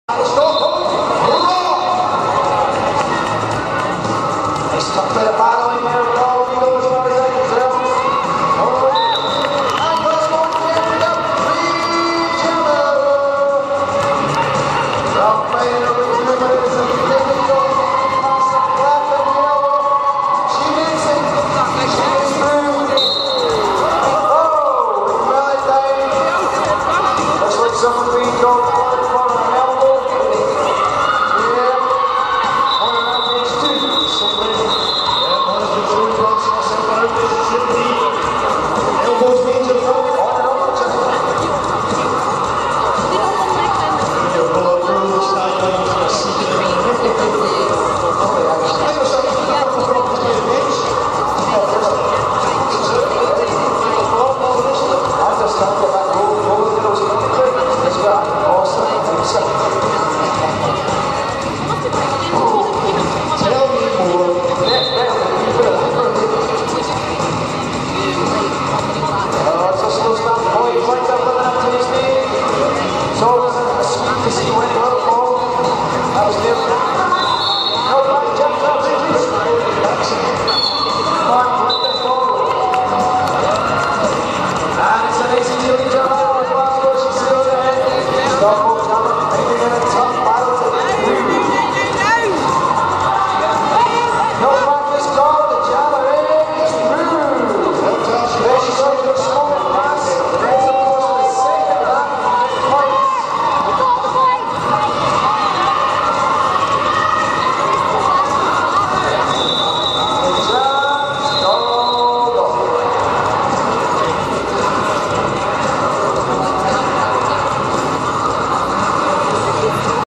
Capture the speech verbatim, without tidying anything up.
Stockholm, hurrah! Nice tough bit of battling there with all of you as far as I can tell. And Glasgow again, we got three Gemma. Roffe playing over the two minutes and getting going past the black and yellow. She makes it. She is through. Oh, McMillan down. Looks like someone's being called forward for an elbow. Yeah. One of them needs two. Yeah, one of the two blocks myself out. This is it. Elbows means in front. On and off. You'll pull up through the sidelines for a seat. So it was a sweet to see when it